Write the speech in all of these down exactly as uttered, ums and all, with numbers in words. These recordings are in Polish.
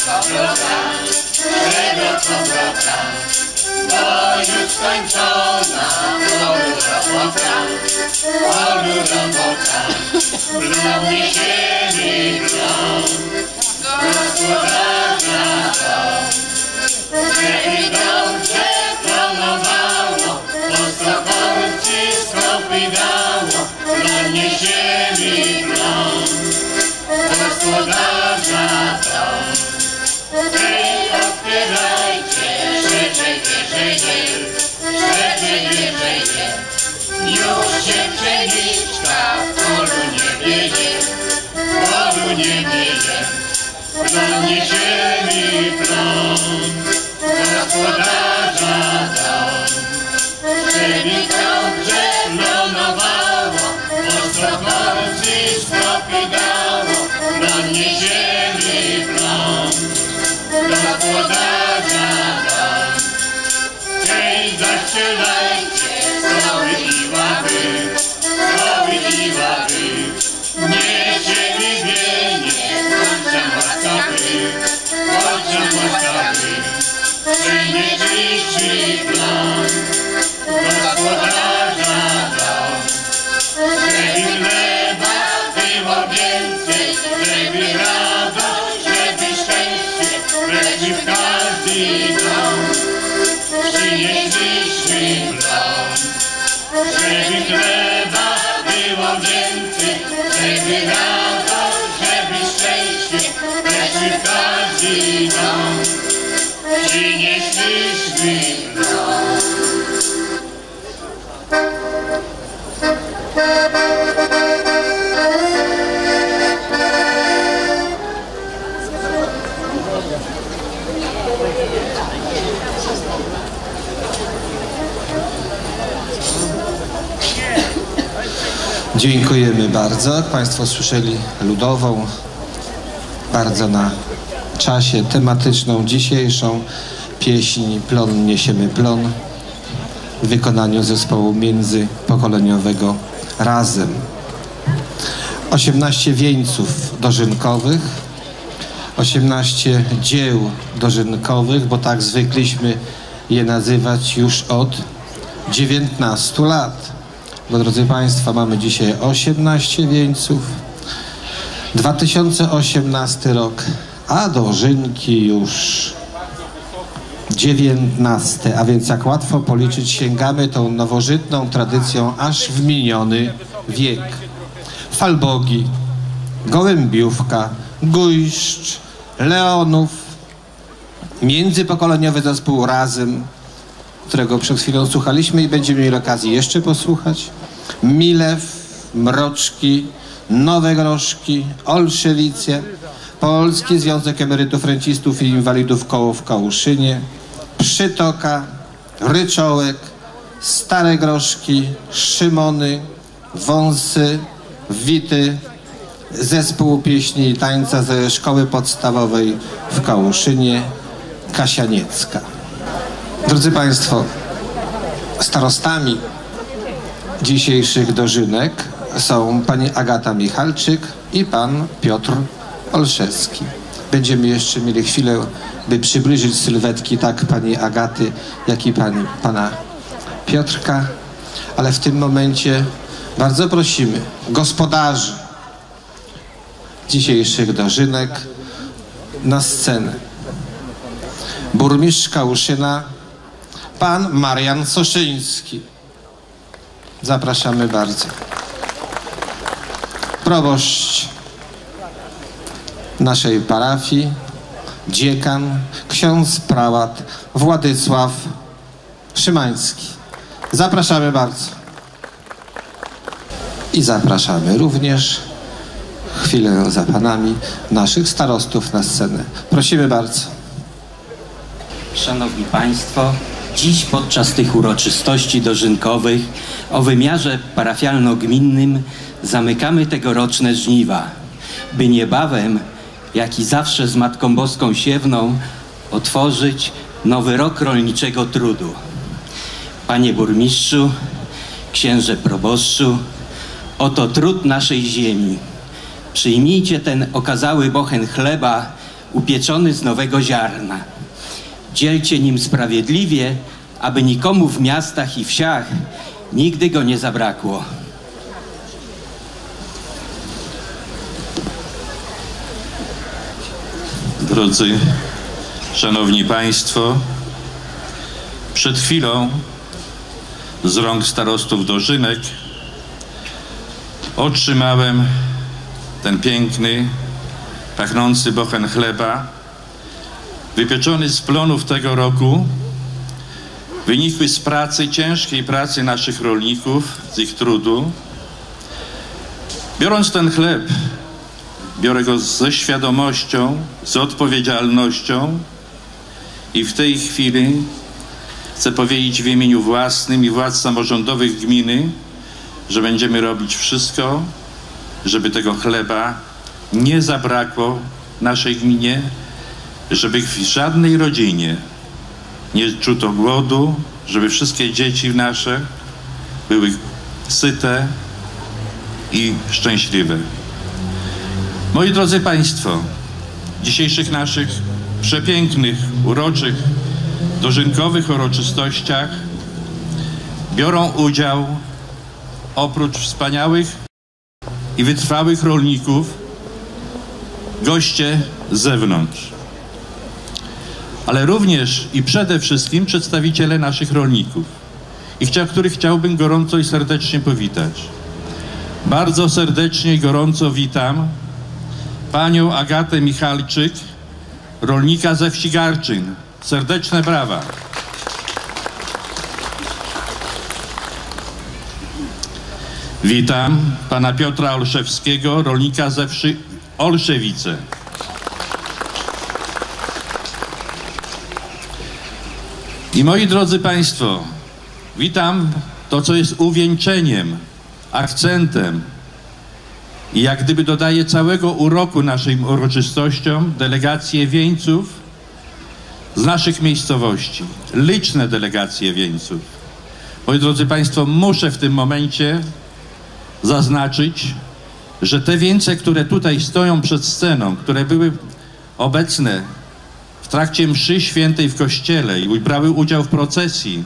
powrota, czego powrota, bo już skończona polu robota, polu robota, plon niesiemy plon, gospodarza dom, żeby dobrze plonowało, po stokorci skopy dało, plon niesiemy plon, gospodarza dom. Hej, otwierajcie, szczęście wierzeje, szczęście wierzeje, już się pszeniczka w polu nie wieje, w polu nie wieje, plon niesiemy plon, gospodarza dom, żeby dobrze plonowało, po stokorci stopy dało, plon niesiemy plon, gospodarza dom. Hej, zastrzelajcie stoły i ławy, stoły i ławy, niesiemy wienie, bądźcie łaskawy, bądźcie łaskawy, przynieśliśmy plon, gospodarza dom. Żeby chleba było więcej, żeby radość, żeby szczęście, wreszcie w każdy dom. Przynieśliśmy plon, żeby chleba było więcej, żeby radość, żeby szczęście, wreszcie w każdy dom. Przynieśliśmy plon. Dziękujemy bardzo. Jak Państwo słyszeli, ludową, bardzo na czasie, tematyczną, dzisiejszą pieśń Plon niesiemy plon w wykonaniu zespołu międzypokoleniowego Razem. osiemnaście wieńców dożynkowych, osiemnaście dzieł dożynkowych, bo tak zwykliśmy je nazywać już od dziewiętnastu lat. Bo drodzy Państwo, mamy dzisiaj osiemnaście wieńców, dwa tysiące osiemnasty rok, a dożynki już dziewiętnasty, a więc jak łatwo policzyć, sięgamy tą nowożytną tradycją aż w miniony wiek. Falbogi, Gołębiówka, Gujszcz, Leonów, międzypokoleniowy zespół Razem, którego przed chwilą słuchaliśmy i będziemy mieli okazję jeszcze posłuchać, Milew, Mroczki, Nowe Groszki, Olszewice, Polski Związek Emerytów, Rencistów i Inwalidów Koło w Kołuszynie, Przytoka, Ryczołek, Stare Groszki, Szymony, Wąsy, Wity, Zespół Pieśni i Tańca ze Szkoły Podstawowej w Kołuszynie, Kasianiecka. Drodzy Państwo, starostami dzisiejszych dożynek są pani Agata Michalczyk i pan Piotr Olszewski. Będziemy jeszcze mieli chwilę, by przybliżyć sylwetki tak pani Agaty, jak i pani, pana Piotrka, ale w tym momencie bardzo prosimy gospodarzy dzisiejszych dożynek na scenę. Burmistrz Kałuszyna, pan Marian Soszyński. Zapraszamy bardzo. Proboszcz naszej parafii, dziekan, ksiądz prałat Władysław Szymański. Zapraszamy bardzo. I zapraszamy również chwilę za panami naszych starostów na scenę. Prosimy bardzo. Szanowni Państwo, dziś podczas tych uroczystości dożynkowych o wymiarze parafialno-gminnym zamykamy tegoroczne żniwa, by niebawem, jak i zawsze z Matką Boską siewną, otworzyć nowy rok rolniczego trudu. Panie burmistrzu, księże proboszczu, oto trud naszej ziemi. Przyjmijcie ten okazały bochen chleba upieczony z nowego ziarna. Dzielcie nim sprawiedliwie, aby nikomu w miastach i wsiach nigdy go nie zabrakło. Drodzy, szanowni państwo, przed chwilą z rąk starostów dożynek otrzymałem ten piękny, pachnący bochen chleba, wypieczony z plonów tego roku, wynikły z pracy, ciężkiej pracy naszych rolników, z ich trudu. Biorąc ten chleb, biorę go ze świadomością, z odpowiedzialnością i w tej chwili chcę powiedzieć w imieniu własnym i władz samorządowych gminy, że będziemy robić wszystko, żeby tego chleba nie zabrakło w naszej gminie, żeby w żadnej rodzinie nie czuto głodu, żeby wszystkie dzieci nasze były syte i szczęśliwe. Moi drodzy państwo, w dzisiejszych naszych przepięknych, uroczych, dożynkowych uroczystościach biorą udział oprócz wspaniałych i wytrwałych rolników goście z zewnątrz, ale również i przede wszystkim przedstawiciele naszych rolników, i chcia, których chciałbym gorąco i serdecznie powitać. Bardzo serdecznie i gorąco witam panią Agatę Michalczyk, rolnika ze wsi Garczyn. Serdeczne brawa. Witam pana Piotra Olszewskiego, rolnika ze wsi Olszewice. I moi drodzy państwo, witam to, co jest uwieńczeniem, akcentem i jak gdyby dodaje całego uroku naszym uroczystościom, delegacje wieńców z naszych miejscowości. Liczne delegacje wieńców. Moi drodzy państwo, muszę w tym momencie zaznaczyć, że te wieńce, które tutaj stoją przed sceną, które były obecne w trakcie mszy świętej w kościele i brały udział w procesji,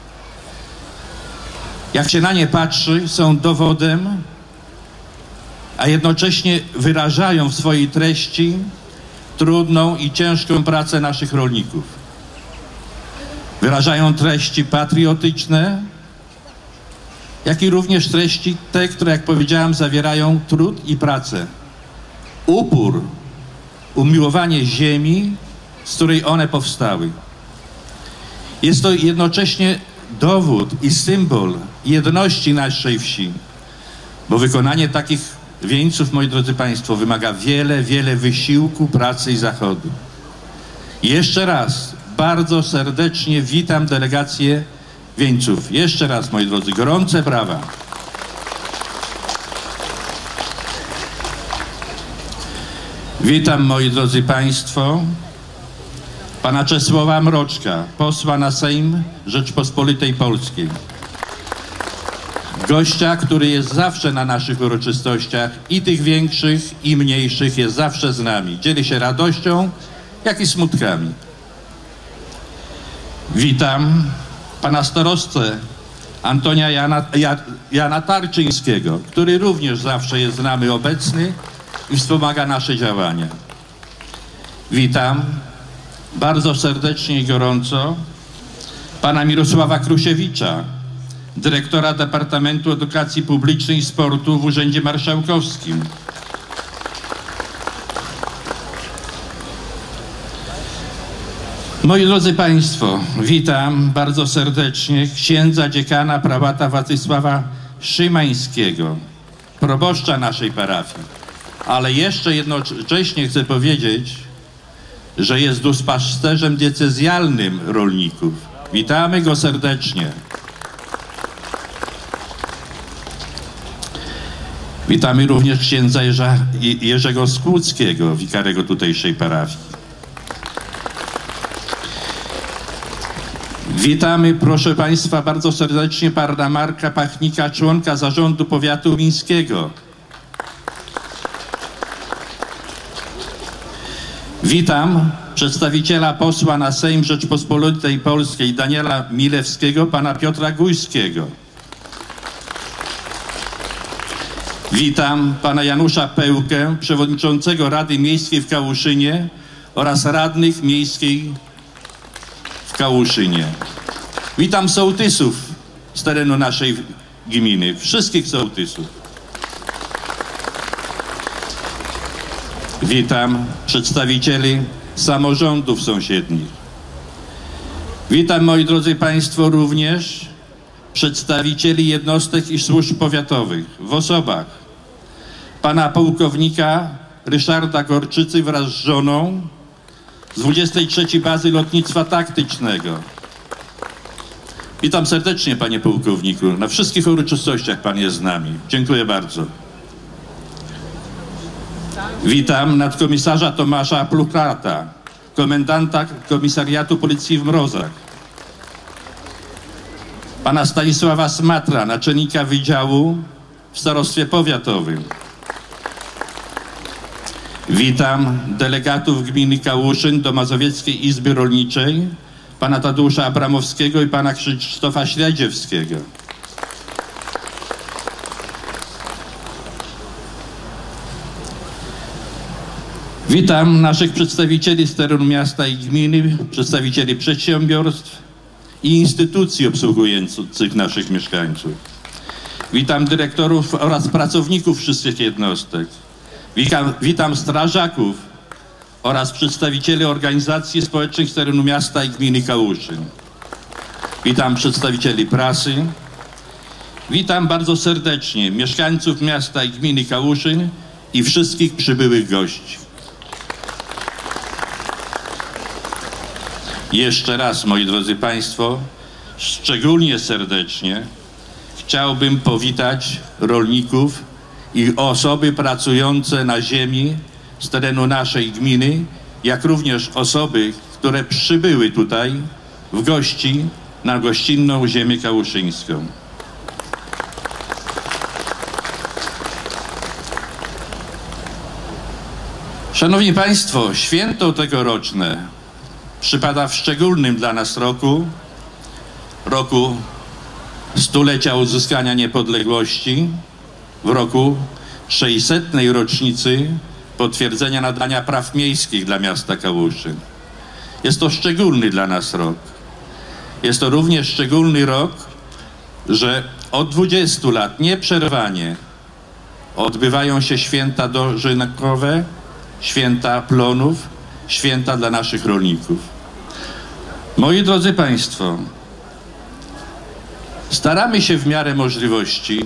jak się na nie patrzy, są dowodem, a jednocześnie wyrażają w swojej treści trudną i ciężką pracę naszych rolników. Wyrażają treści patriotyczne, jak i również treści te, które, jak powiedziałem, zawierają trud i pracę. Upór, umiłowanie ziemi, z której one powstały. Jest to jednocześnie dowód i symbol jedności naszej wsi, bo wykonanie takich wieńców, moi drodzy państwo, wymaga wiele, wiele wysiłku, pracy i zachodu. I jeszcze raz bardzo serdecznie witam delegację wieńców. Jeszcze raz, moi drodzy, gorące brawa. Witam, moi drodzy państwo, pana Czesława Mroczka, posła na Sejm Rzeczpospolitej Polskiej. Gościa, który jest zawsze na naszych uroczystościach, i tych większych, i mniejszych, jest zawsze z nami. Dzieli się radością, jak i smutkami. Witam pana starostę Antonia Jana, Jana Tarczyńskiego, który również zawsze jest z nami obecny i wspomaga nasze działania. Witam bardzo serdecznie i gorąco pana Mirosława Krusiewicza, dyrektora Departamentu Edukacji Publicznej i Sportu w Urzędzie Marszałkowskim. Moi drodzy państwo, witam bardzo serdecznie księdza dziekana prałata Władysława Szymańskiego, proboszcza naszej parafii. Ale jeszcze jednocześnie chcę powiedzieć, że jest duszpasterzem diecezjalnym rolników. Witamy go serdecznie. Witamy również księdza Jerza, Jerzego Skłódzkiego, wikarego tutejszej parafii. Witamy, proszę państwa, bardzo serdecznie pana Marka Pachnika, członka zarządu powiatu mińskiego. Witam przedstawiciela posła na Sejm Rzeczpospolitej Polskiej Daniela Milewskiego, pana Piotra Gujskiego. Witam pana Janusza Pełkę, przewodniczącego Rady Miejskiej w Kałuszynie oraz radnych miejskiej w Kałuszynie. Witam sołtysów z terenu naszej gminy, wszystkich sołtysów. Witam przedstawicieli samorządów sąsiednich. Witam, moi drodzy państwo, również przedstawicieli jednostek i służb powiatowych w osobach pana pułkownika Ryszarda Gorczycy wraz z żoną z dwudziestej trzeciej Bazy Lotnictwa Taktycznego. Witam serdecznie, panie pułkowniku. Na wszystkich uroczystościach pan jest z nami. Dziękuję bardzo. Witam nadkomisarza Tomasza Plukrata, komendanta Komisariatu Policji w Mrozach. Pana Stanisława Smatra, naczelnika Wydziału w Starostwie Powiatowym. Witam delegatów gminy Kałuszyn do Mazowieckiej Izby Rolniczej, pana Tadeusza Abramowskiego i pana Krzysztofa Śledziewskiego. Witam naszych przedstawicieli z terenu miasta i gminy, przedstawicieli przedsiębiorstw i instytucji obsługujących naszych mieszkańców. Witam dyrektorów oraz pracowników wszystkich jednostek. Witam, witam strażaków oraz przedstawicieli organizacji społecznych z terenu miasta i gminy Kałuszyn. Witam przedstawicieli prasy. Witam bardzo serdecznie mieszkańców miasta i gminy Kałuszyn i wszystkich przybyłych gości. Jeszcze raz, moi drodzy państwo, szczególnie serdecznie chciałbym powitać rolników i osoby pracujące na ziemi z terenu naszej gminy, jak również osoby, które przybyły tutaj w gości na gościnną ziemię kałuszyńską. Szanowni państwo, święto tegoroczne przypada w szczególnym dla nas roku, roku stulecia uzyskania niepodległości, w roku trzysetnej rocznicy potwierdzenia nadania praw miejskich dla miasta Kałuszyn. Jest to szczególny dla nas rok. Jest to również szczególny rok, że od dwudziestu lat nieprzerwanie odbywają się święta dożynkowe, święta plonów, święta dla naszych rolników. Moi drodzy państwo, staramy się w miarę możliwości,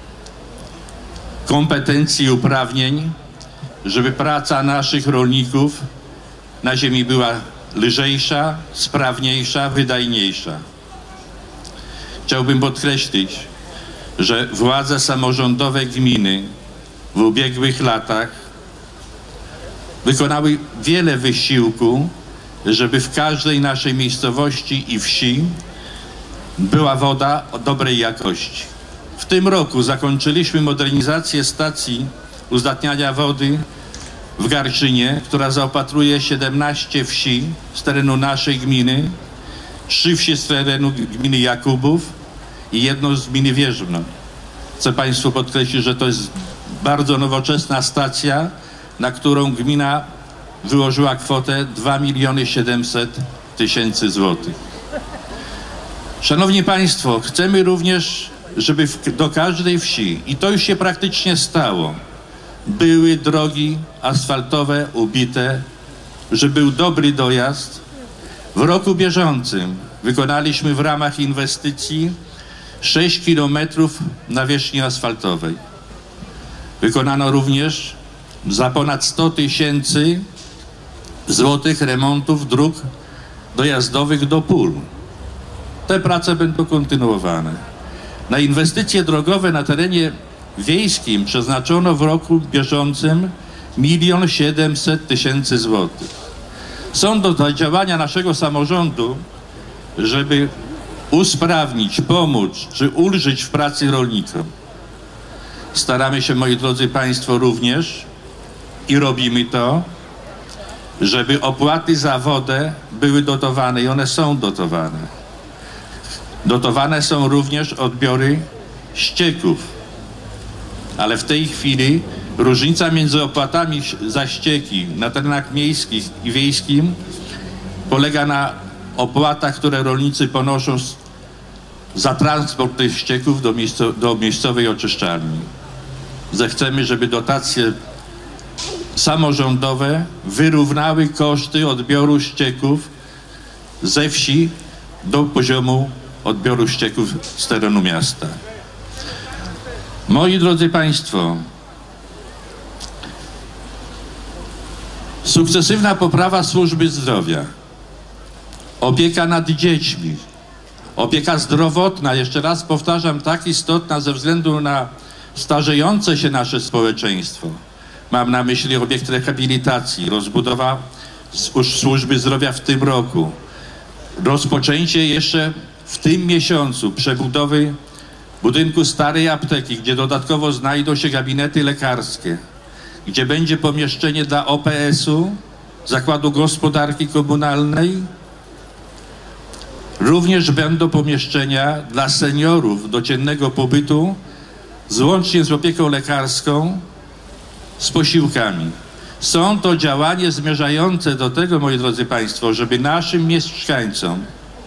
kompetencji i uprawnień, żeby praca naszych rolników na ziemi była lżejsza, sprawniejsza, wydajniejsza. Chciałbym podkreślić, że władze samorządowe gminy w ubiegłych latach wykonały wiele wysiłku, żeby w każdej naszej miejscowości i wsi była woda o dobrej jakości. W tym roku zakończyliśmy modernizację stacji uzdatniania wody w Garczynie, która zaopatruje siedemnaście wsi z terenu naszej gminy, trzy wsi z terenu gminy Jakubów i jedną z gminy Wierzbno. Chcę państwu podkreślić, że to jest bardzo nowoczesna stacja, na którą gmina wyłożyła kwotę dwa miliony siedemset tysięcy złotych. Szanowni państwo, chcemy również, żeby w, do każdej wsi, i to już się praktycznie stało, były drogi asfaltowe ubite, żeby był dobry dojazd. W roku bieżącym wykonaliśmy w ramach inwestycji sześć kilometrów nawierzchni asfaltowej. Wykonano również za ponad sto tysięcy złotych remontów dróg dojazdowych do pól. Te prace będą kontynuowane. Na inwestycje drogowe na terenie wiejskim przeznaczono w roku bieżącym milion siedemset tysięcy złotych. Są do działania naszego samorządu, żeby usprawnić, pomóc czy ulżyć w pracy rolnikom. Staramy się, moi drodzy państwo, również i robimy to, żeby opłaty za wodę były dotowane i one są dotowane. Dotowane są również odbiory ścieków, ale w tej chwili różnica między opłatami za ścieki na terenach miejskich i wiejskim polega na opłatach, które rolnicy ponoszą za transport tych ścieków do, miejsco, do miejscowej oczyszczalni. Zechcemy, żeby dotacje samorządowe wyrównały koszty odbioru ścieków ze wsi do poziomu odbioru ścieków z terenu miasta. Moi drodzy Państwo, sukcesywna poprawa służby zdrowia, opieka nad dziećmi, opieka zdrowotna, jeszcze raz powtarzam, tak istotna ze względu na starzejące się nasze społeczeństwo. Mam na myśli obiekt rehabilitacji, rozbudowa służby zdrowia w tym roku, rozpoczęcie jeszcze w tym miesiącu przebudowy budynku starej apteki, gdzie dodatkowo znajdą się gabinety lekarskie, gdzie będzie pomieszczenie dla O P S-u, Zakładu Gospodarki Komunalnej. Również będą pomieszczenia dla seniorów do dziennego pobytu, łącznie z opieką lekarską, z posiłkami. Są to działania zmierzające do tego, moi drodzy Państwo, żeby naszym mieszkańcom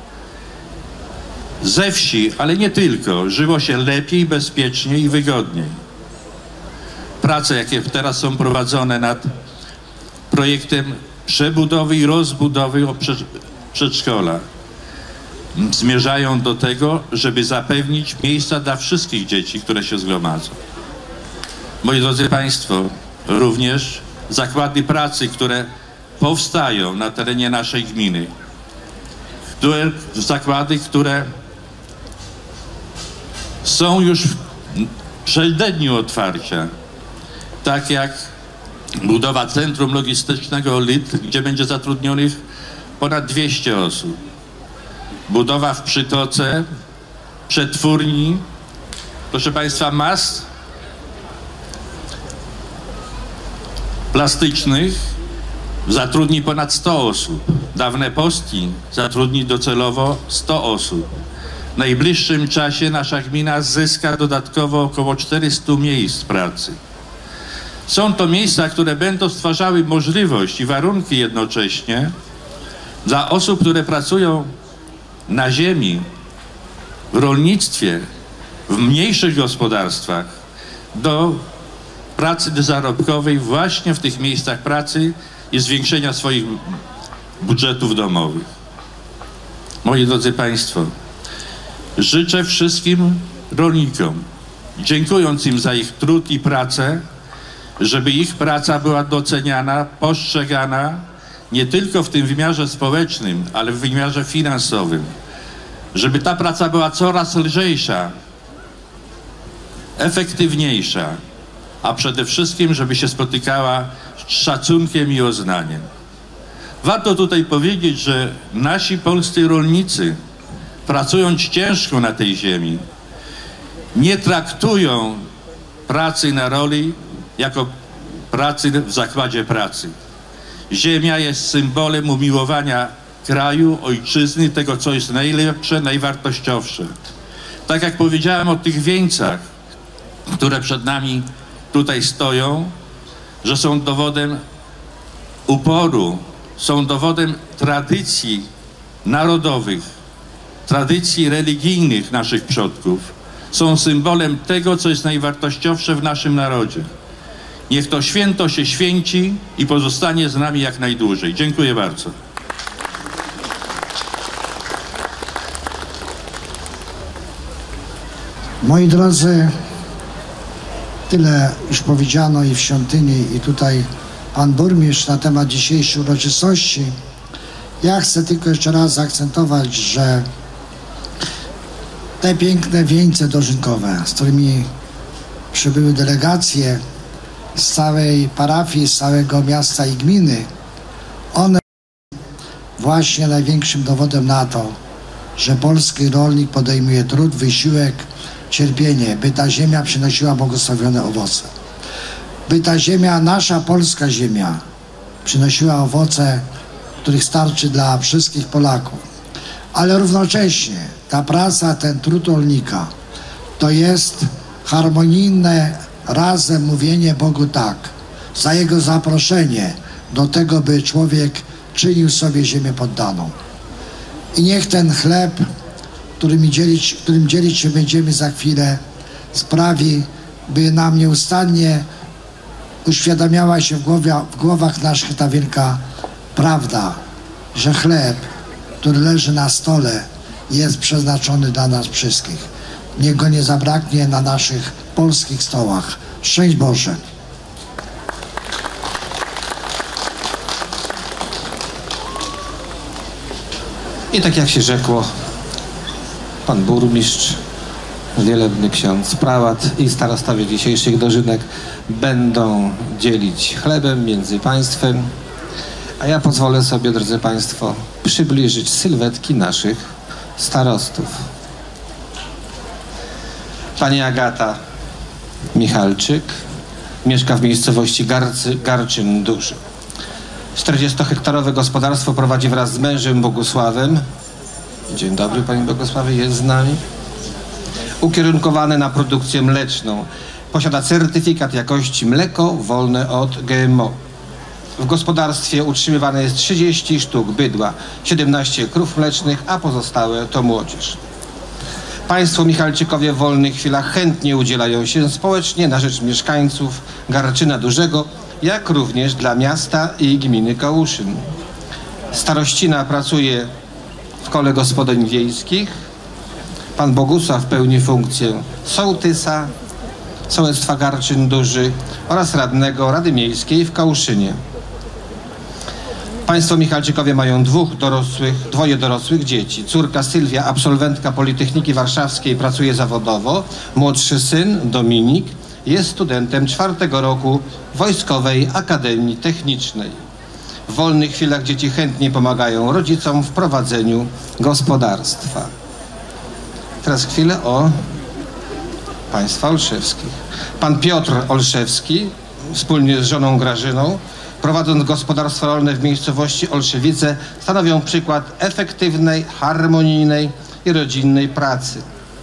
ze wsi, ale nie tylko, żyło się lepiej, bezpieczniej i wygodniej. Prace, jakie teraz są prowadzone nad projektem przebudowy i rozbudowy przedszkola, zmierzają do tego, żeby zapewnić miejsca dla wszystkich dzieci, które się zgromadzą. Moi drodzy Państwo, również zakłady pracy, które powstają na terenie naszej gminy, które, zakłady, które są już w przededniu otwarcia, tak jak budowa Centrum Logistycznego L I T, gdzie będzie zatrudnionych ponad dwieście osób. Budowa w Przytoce przetwórni, proszę Państwa, mas plastycznych zatrudni ponad sto osób. Dawne Postki zatrudni docelowo sto osób. W najbliższym czasie nasza gmina zyska dodatkowo około czterysta miejsc pracy. Są to miejsca, które będą stwarzały możliwość i warunki jednocześnie dla osób, które pracują na ziemi, w rolnictwie, w mniejszych gospodarstwach, do pracy zarobkowej właśnie w tych miejscach pracy i zwiększenia swoich budżetów domowych. Moi drodzy Państwo, życzę wszystkim rolnikom, dziękując im za ich trud i pracę, żeby ich praca była doceniana, postrzegana nie tylko w tym wymiarze społecznym, ale w wymiarze finansowym. Żeby ta praca była coraz lżejsza, efektywniejsza, a przede wszystkim, żeby się spotykała z szacunkiem i uznaniem. Warto tutaj powiedzieć, że nasi polscy rolnicy, pracując ciężko na tej ziemi, nie traktują pracy na roli jako pracy w zakładzie pracy. Ziemia jest symbolem umiłowania kraju, ojczyzny, tego, co jest najlepsze, najwartościowsze. Tak jak powiedziałem o tych wieńcach, które przed nami tutaj stoją, że są dowodem uporu, są dowodem tradycji narodowych, tradycji religijnych naszych przodków, są symbolem tego, co jest najwartościowsze w naszym narodzie. Niech to święto się święci i pozostanie z nami jak najdłużej. Dziękuję bardzo. Moi drodzy, tyle już powiedziano i w świątyni, i tutaj pan burmistrz na temat dzisiejszej uroczystości. Ja chcę tylko jeszcze raz zaakcentować, że te piękne wieńce dożynkowe, z którymi przybyły delegacje z całej parafii, z całego miasta i gminy, one właśnie największym dowodem na to, że polski rolnik podejmuje trud, wysiłek, cierpienie, by ta ziemia przynosiła błogosławione owoce. By ta ziemia, nasza polska ziemia, przynosiła owoce, których starczy dla wszystkich Polaków. Ale równocześnie ta praca, ten trud rolnika to jest harmonijne razem mówienie Bogu tak, za Jego zaproszenie do tego, by człowiek czynił sobie ziemię poddaną. I niech ten chleb, którym dzielić, którym dzielić się będziemy za chwilę, sprawi, by nam nieustannie uświadamiała się w, głowie, w głowach naszych ta wielka prawda, że chleb, który leży na stole, jest przeznaczony dla nas wszystkich. Niech go nie zabraknie na naszych polskich stołach. Szczęść Boże! I tak jak się rzekło, pan burmistrz, wielebny ksiądz prałat i starostowie dzisiejszych dożynek będą dzielić chlebem między państwem, a ja pozwolę sobie, drodzy państwo, przybliżyć sylwetki naszych starostów. Pani Agata Michalczyk mieszka w miejscowości Garcy, Garczyn Duży. czterdziestohektarowe gospodarstwo prowadzi wraz z mężem Bogusławem. Dzień dobry, pani Bogusławie, jest z nami. Ukierunkowane na produkcję mleczną. Posiada certyfikat jakości mleko wolne od G M O. W gospodarstwie utrzymywane jest trzydzieści sztuk bydła, siedemnaście krów mlecznych, a pozostałe to młodzież. Państwo Michalczykowie w wolnych chwilach chętnie udzielają się społecznie na rzecz mieszkańców Garczyna Dużego, jak również dla miasta i gminy Kałuszyn. Starościna pracuje w kole gospodyń wiejskich. Pan Bogusław pełni funkcję sołtysa sołectwa Garczyn Duży oraz radnego Rady Miejskiej w Kałuszynie. Państwo Michalczykowie mają dwóch dorosłych, dwoje dorosłych dzieci. Córka Sylwia, absolwentka Politechniki Warszawskiej, pracuje zawodowo. Młodszy syn, Dominik, jest studentem czwartego roku Wojskowej Akademii Technicznej. W wolnych chwilach dzieci chętnie pomagają rodzicom w prowadzeniu gospodarstwa. Teraz chwilę o państwa olszewskich. Pan Piotr Olszewski wspólnie z żoną Grażyną, prowadząc gospodarstwo rolne w miejscowości Olszewice, stanowią przykład efektywnej, harmonijnej i rodzinnej pracy.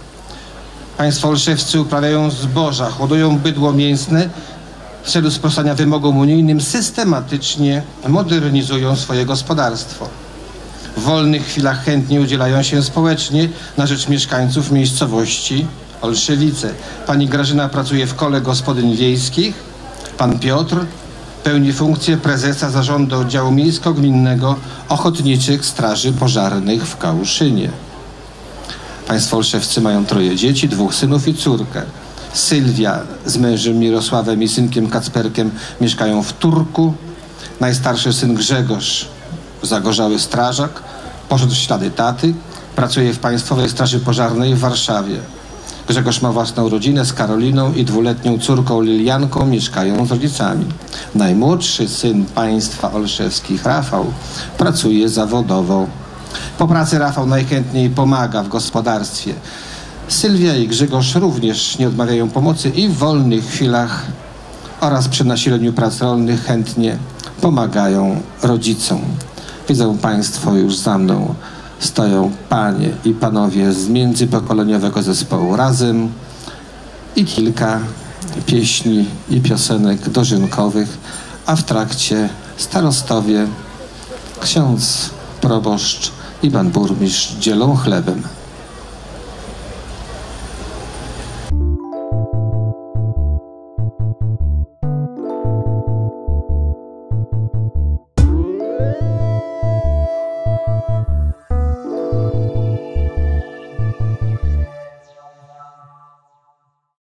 Państwo olszewscy uprawiają zboża, hodują bydło mięsne, w celu sprostania wymogom unijnym systematycznie modernizują swoje gospodarstwo. W wolnych chwilach chętnie udzielają się społecznie na rzecz mieszkańców miejscowości Olszewice. Pani Grażyna pracuje w kole gospodyń wiejskich. Pan Piotr pełni funkcję prezesa zarządu oddziału miejsko-gminnego Ochotniczych Straży Pożarnych w Kałuszynie. Państwo olszewscy mają troje dzieci, dwóch synów i córkę. Sylwia z mężem Mirosławem i synkiem Kacperkiem mieszkają w Turku. Najstarszy syn Grzegorz, zagorzały strażak, poszedł w ślady taty, pracuje w Państwowej Straży Pożarnej w Warszawie. Grzegorz ma własną rodzinę z Karoliną i dwuletnią córką Lilianką, mieszkają z rodzicami. Najmłodszy syn państwa olszewskich, Rafał, pracuje zawodowo. Po pracy Rafał najchętniej pomaga w gospodarstwie. Sylwia i Grzegorz również nie odmawiają pomocy i w wolnych chwilach oraz przy nasileniu prac rolnych chętnie pomagają rodzicom. Widzą Państwo, już za mną stoją panie i panowie z międzypokoleniowego zespołu Razem i kilka pieśni i piosenek dożynkowych, a w trakcie starostowie, ksiądz proboszcz i pan burmistrz dzielą chlebem.